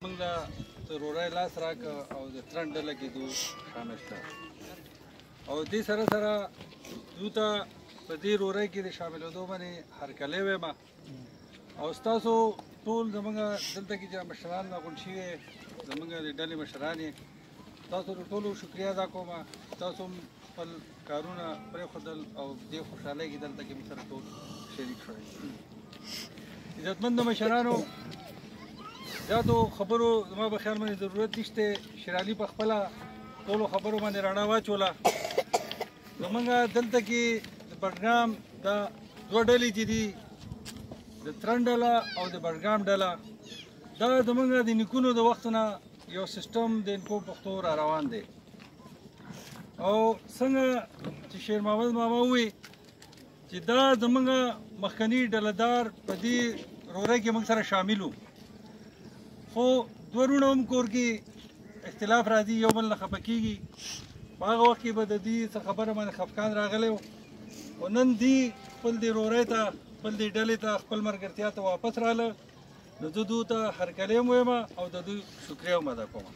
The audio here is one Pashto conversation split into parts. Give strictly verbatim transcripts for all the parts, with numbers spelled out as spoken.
موږ د ترورۍ لاس راکړه او د ترن ډله کې دو شامل کړه او دې سره سره دوی ته په دې رورۍ کې د شاملېدو باندې هرکلی وایم او ستاسو ټول زموږ دلته کې چې مشران راغونډ شوي زموږ د ډلې مشران یې تاسو د ټولو شکریه ادا کوم تاسو خپل کارونه پرېښودل او دې خوشحالۍ کې دلته کې موږ سره ټول شریک شوي عزتمندو مشرانو زیاتو خبرو زما په خیال باندې ضرورت نشته شیر علي په خپله ټولو خبرو باندې رڼا واچوله زموږ دلته کې د بډګرام دا دوه ډلې چې دي د ترن ډله او د بډګرام ډله دا زموږ د نیکونو د وخت نه یو سیستم د انکو پښتو را روان دی او څنګه چې شیر محمد ماما ووی چې دا زموږ مخکني ډلهدار په دې رورۍ کې موږ سره شامل وو خو دوه وروڼه هم کور کې اختلاف راځي یو بل نه خفه کېږي په هغه وخت کې به د دې څه خبره باندې خفګان راغلی و خو نن دې خپل دې رورۍ ته خپل دې ډلې ته خپل ملګرتیا ته واپس راغله نو زه دوی ته هرکلی هم وایم او د دوی شکریه هم ادا کوم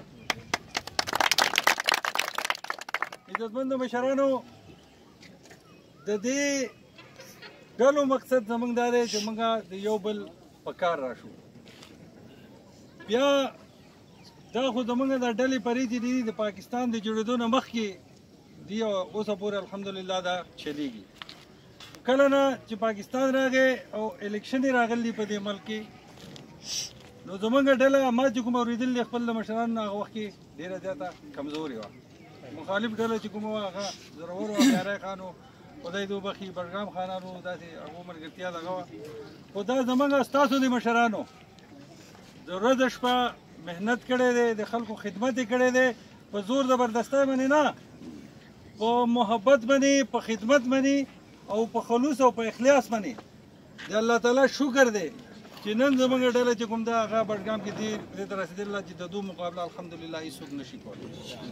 عزتمندو مشرانو د دې ډلو مقصد زموږ دا دی چې موږ د یو بل په کار راشو بیا دا خو زموږ د ډلې پرې چې دي د پاکستان د جوړېدو نه مخکې دي او اوسه پورې الحمدلله دا چلیږي کله نه چې پاکستان راغی او الیکشن یې راغلی په دې ملک کې نو زموږ ډله ما چې کومه اورېدل دي خپل د مشرانو نه هغه وخت کې ډېره زیاته کمزورې وه مخالف ډله چې کومه وه هغه زورور وه پیاری خان و خدای دې وبخي بډګرام خانانو داسې هغو ملګرتیا دغه وه خو دا زموږ ستاسو د مشرانو د ورځ شپه محنت کړی دی د خلکو خدمت یې کړی دی په زور زبردستۍ باندې نه په محبت باندې په خدمت باندې او په خلوص او په اخلاص باندې د الله تعالی شکر دی چې نن زموږ ډله چې کوم ده هغه بډګرام کې دې دې ته رسېدلله چې د دو مقابله الحمدلله هېڅوک نشي کولی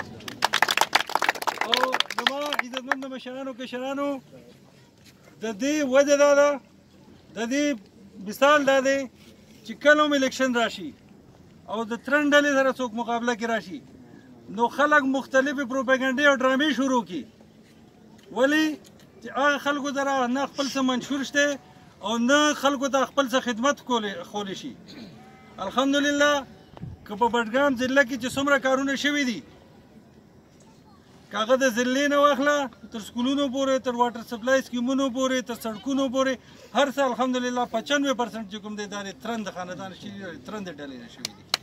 او زما عزتمندو مشرانو کشرانو د دې وجه دا ده د دې مثال دا دی چې کله هم الیکشن راشي او د ترن ډلې سره څوک مقابله کې راشي نو خلک مختلفې پروپاګنډې او ډرامې شروع کړي ولې چې هغه خلکو سره نه خپل څه منشور شته او نه خلکو ته خپل څه خدمت کولی شي الحمدلله که په بډګرام ضلع کې چې څومره کارونه شوي دي که هغه د ضلعې نه واخله تر سکولونو پورې تر واټر سپلای سکیمونو پورې تر سړکونو پورې هر څه الحمدلله پچانوې پرسنټ چې کوم دی دا د ترن د خاندان شوي ترن د ډلې نه شوي دي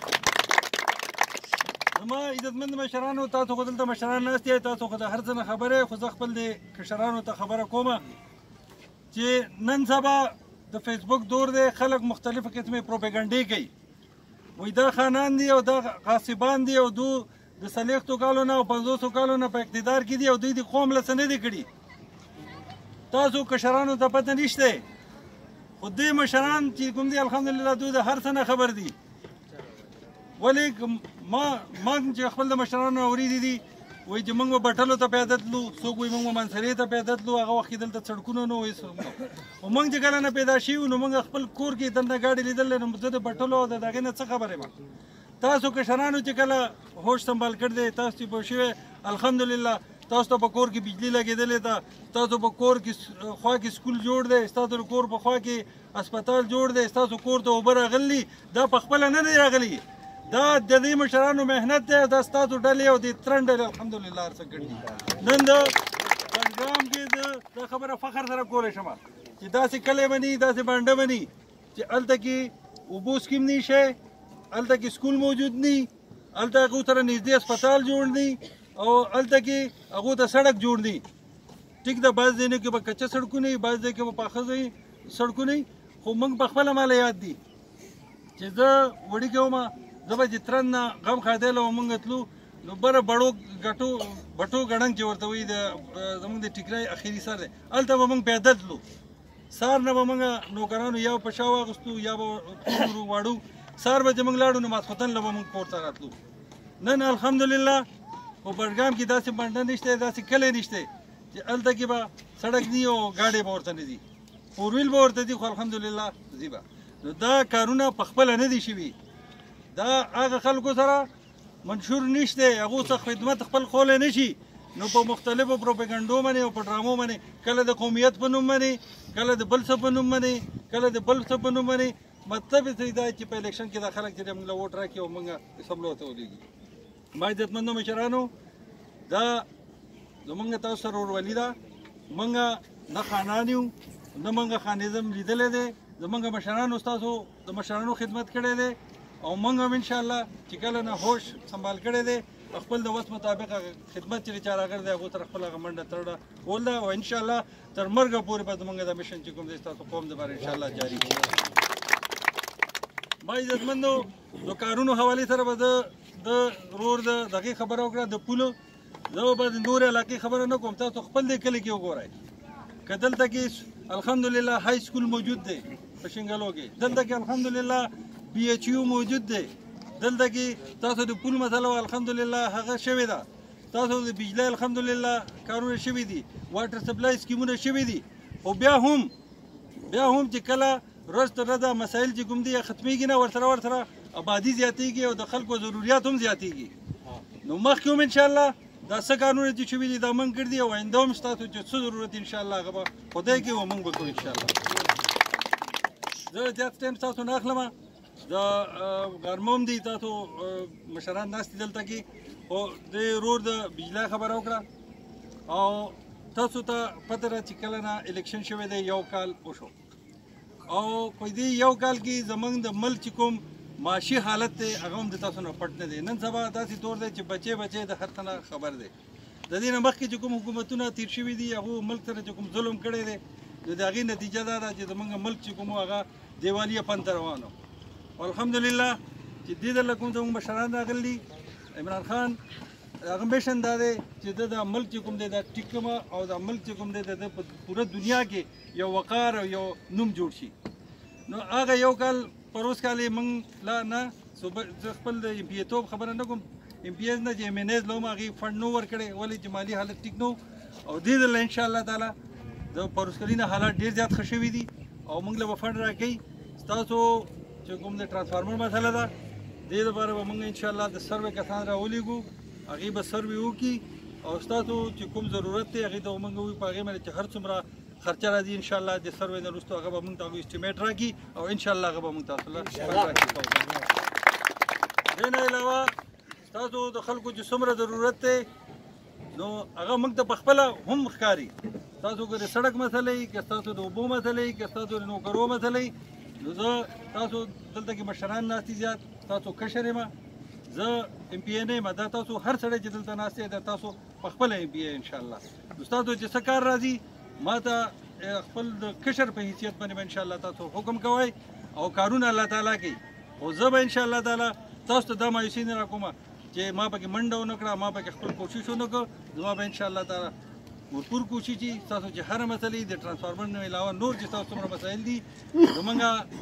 زما عزتمند مشرانو تاسو خو دلته مشران ناست یې تاسو خو د هر څه نه خبره خو زه خپل د کشرانو ته خبره کومه چې نن سبا د فیسبوک دور دی خلک مختلفه قسمې پروپاګنډې کوي وایي دا خانان دي او دا غاصبان دي او دو د څلوېښتو کالو نه او پنځوسو کالو نه په اقتدار کې دي او دوی د قوم له څه نه دي کړي تاسو کشرانو ته پته نشته خو دې مشران چې کوم دي الحمدلله دوی د هر څه نه خبر دي ولې ما ما چې خپل د مشرانو اورېدي دي وایي چې موږ به بټلو ته پیاده تلو څوک وایي موږ به منصرې ته پیاده تلو هغه وخت کې دلته سړکونه نه وایي خو موږ چې کله نه پیدا شوي نو موږ خپل کور کې دلته ګاډي لیدلی نو زه د بټلو او د هغې نه څه خبر یم تاسو کشرانو چې کله هوش سنبال کړ دی تاسو چې پوه شوی الحمدلله تاسو ته په کور کې بجلی لګېدلې ده تاسو په کور کې خوا کې سکول جوړ دی ستاسو د کور په خوا کې اسپتال جوړ دی ستاسو کور ته اوبه راغلي دا په خپله نه دی راغلي دا د دې مشرانو محنت دی دا ستاسو ډلې او د ترن ډلې الحمدلله هر څه ګډ دي نن د بډګرام کې دا خبره فخر سره کولی شم چې داسې کلی بني داسې بانډه بني چې هلته کې اوبو سکیم نه شي هلته کې سکول موجود نی هلته هغو سره نږدې اسپتال جوړ دی او هلته کې هغو ته سړک جوړ دی ټیک ده بعض ځایونو کې به کچه سړکونه وي بعض ځای کې به پاخه ځای سړکونه وي خو موږ په خپله ماله یاد دي چې زه وړوکی وم زه به چې ترن نه غم خادیله و موږ تلو نو بره بړو ګټو بټو ګړنګ چې ورته وایي د زموږ د ټیکرای اخري سر دی هلته به موږ پیاده تلو سهار نه به موږ نوکرانو یا په شا واغوستو یا به واړو سهار به چې موږ لاړو نو ماسخوتن له به موږ کور ته راتلو نن الحمدلله په بډګرام کې داسې بانډه نشته داسې کلی نشته چې هلته کې به سړک دي او ګاډۍ به ورته نه دي فور ویل به ورته دي خو الحمدلله ځي به نو دا کارونه په خپله نه دي شوي دا هغه خلکو سره منشور نشته، هغو څخه خدمت خپل خولی نه شي، نو په مختلفو پروپاګنډو باندې او په ډرامو باندې کله د قومیت په نوم باندې، کله د بل څه په نوم باندې، کله د بل څه په نوم باندې. مطلب یې دا چې په الیکشن کې دا خلک چې موږ له ووټ راکړي او موږ سملو ته ولېږي. ما عزتمندو مشرانو، دا زموږ تاسو سره ورولي ده، موږ نه خانان یو، نه موږ خانیزم لیدلی دی، زموږ مشرانو ستاسو د مشرانو خدمت کړی دی او موږ هم انشاءالله چې کله نه هوش سنبال کړی دی خپل د وس مطابق خدمت چې چا راغلی دی هغو سره خپل هغه منډه ترړه کول ده او انشاءالله تر مرګه پورې به زموږ دا مشن چې کوم دی ستاسو قوم دپاره انشاءالله جاري کړي. ما عزتمندو د کارونو حوالې سره به زه د رور د دغې خبره وکړه د پولو، زه به د نورې علاقې خبره نه کوم، تاسو خپل دې کلي کې وګورئ که دلته کې الحمدلله های سکول موجود دی په شنګلو کې، دلته کې الحمدلله بي ایچ یو موجود دی، دلته کې تاسو د پول مسله الحمدلله هغه شوې ده، تاسو د بجلی الحمدلله کارونه شوي دي، واټر سپلای سکیمونه شوي دي، او بیا هم بیا هم چې کله ورځ تر ورځه مسایل چې کوم دي ختمېږي نه، ورسره ورسره آبادي زیاتېږي او د خلکو ضروریات هم زیاتېږي. نو مخکې هم انشاءالله دا څه کارونه چې شوي دي دا موږ کړي دي او آینده هم ستاسو چې څه ضرورت انشاءالله هغه به خدای کوي او موږ به کوو انشاءالله. زه زیات ټایم ستاسو نه اخلم، د غرمه هم دي تاسو مشران ناست دي دلته کې، خو د رور د بجلی خبره وکړه او تاسو ته پته ده چې کله نه الیکشن شوی دی یو کال وشو او په دې یو کال کې زموږ د ملک چې کوم معاشي حالت دی هغه هم د تاسو نه پټ نه دی. نن سبا داسې طور دی چې بچې بچې د هر څه نه خبر دی. د دې نه مخکې چې کوم حکومتونه تیر شوي دي هغو ملک سره چې کوم ظلم کړی دی نو د هغې نتیجه دا ده چې زموږ ملک چې کوم هغه دیوالي پن ته روان و. الحمدلله چې دې ځل کوم زموږ مشران راغلي، عمران خان هغه میشن دا دی چې د دا ملک چې کوم دی دا ټیک کړم او دا ملک چې کوم دی د په پوره دنیا کې یو وقار او یو نوم جوړ شي. نو هغه یو کال پروس کال یې موږ لا نه زه خپل د ایم پي توب خبره نه کوم، ایم پي ایز نه چې ایم این ایز لوم هغې فنډ نو ورکړی ولې چې مالي حالت ټیک نه و او دې ځله انشاءالله تعالی د پروس کلي نه حالات ډېر زیات ښه شوي دي او موږ له به فنډ راکوي. ستاسو چې کوم د ټرانسفارمر مسله ده دې لپاره به موږ انشاءالله د سروې کسان راولېږو، هغې به سروې وکړي او ستاسو چې کوم ضرورت دی هغې ته به موږ ووایو په هغې باندې چې هر څومره خرچه راځي انشاءالله د سروې نه وروسته هغه به موږ ته هغوی اسټیمیټ راکړي او انشاءالله هغه به موږ تاسو له راکړي. دې نه علاوه ستاسو د خلکو چې څومره ضرورت دی نو هغه موږ ته پخپله هم ښکاري. ستاسو که د سړک مسله وي، که ستاسو د اوبو مسله وي، که ستاسو د نوکرو مسله وي، نو زه تاسو دلته کې مشران ناست دي زیات، تاسو کشر یم، زه ایم پي این یم، دا تاسو هر سړی چې دلته ناست دی دا تاسو پخپله ایم پي ای انشاءالله. نو ستاسو چې څه کار راځي ما ته خپل د کشر په حیثیت باندې به انشاءالله تاسو حکم کوئ او کارونه الله تعالی کوي او زه به انشاءالله تعالی تاسو ته دا مایوسي نه راکوم چې ما پکې منډه ونه کړه، ما پکې خپل کوشش ونه کړ. زما به انشاءالله تعالی ورپور کوشش چې ستاسو چې هره مسلې د ټرانسفارمر نه علاوه نور چې ستاسو څومره مسایل دي زموږ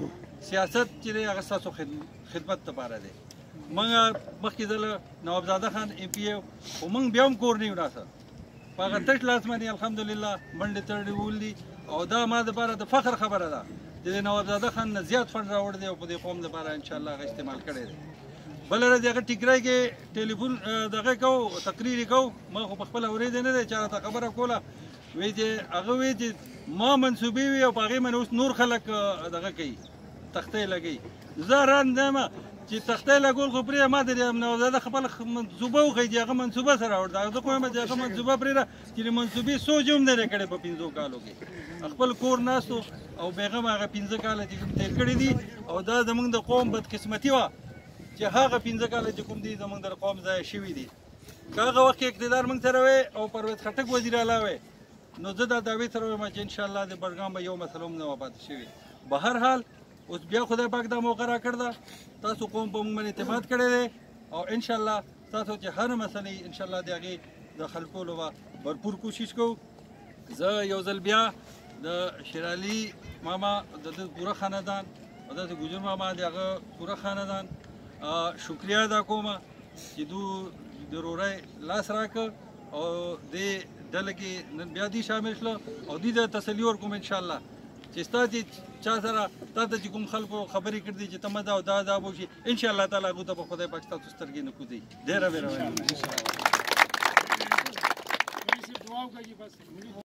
سیاست چې دی هغه ستاسو خدمت لپاره دی. موږ مخکې ځله نوابزاده خان ایم پي ای خو موږ بیا هم کور نه یو راسه په هغه تش لاس باندې الحمدلله منډې تړلې وولدي او دا ما دپاره د فخر خبره ده چې د نوابزاده خان نه زیات فنډ راوړی دی او په دې قوم دپاره انشاءالله هغه استعمال کړی دی. بله ورځ هغه ټیکرای کې ټلیفون دغه کوو تقریر یې کوو، ما خو په خپله اورېدی نه دی چا راته خبره کوله، وایي چې هغه وایي چې ما منصوبې وي او په هغې باندې اوس نور خلک دغه کوي تختې لګوي. زه حیران یم چې تختې لګول خو پرېږده ما د نوابزاده خپله منصوبه وښیي چې هغه منصوبه سره وړه زه خو وایم چې هغه منصوبه پرېږده چې د منصوبې سوچ هم نه دی کړی په پنځو کالو کې. خپل کور ناستو او بیغم هغه پنځه کاله چې کوم تېر کړي دي او دا زموږ د قوم بدقسمتي وه چې هغه پنځه کاله چې کوم دي زموږ د قوم ضایع شوي دي. که هغه وخت کې اقتدار موږ سره وی او پرویز خټک وزیر اعلی وی نو زه دا دعوې سره وایم چې انشاءالله د بډګام به یو مسله هم نه وه پاتې شوې. به هر حال اوس بیا خدای پاک دا موقع راکړ ده، تاسو قوم په موږ باندې اعتماد کړی دی او انشاءالله تاسو چې هر مسلې انشاءالله د هغې د حل کولو به بھرپور کوشش کوو. زه یو ځل بیا د شیرعلي ماما د ده پوره خاندان او داسې ګجر ماما د هغه پوره خاندان شکریه ادا کوم چې دو د رورۍ لاس راکړ او دې ډله کې نن بیا دې شامل شله او دې ته تسلي ورکوم انشاءالله چې ستا چې چا سره تا ته چې کوم خلکو خبرې کړي دي چې ته مه دا او دا دا به وشي انشاءالله تعالی هغو ته به خدای پاک ستاسو سترګې نه کوزوي ډېره مهرباني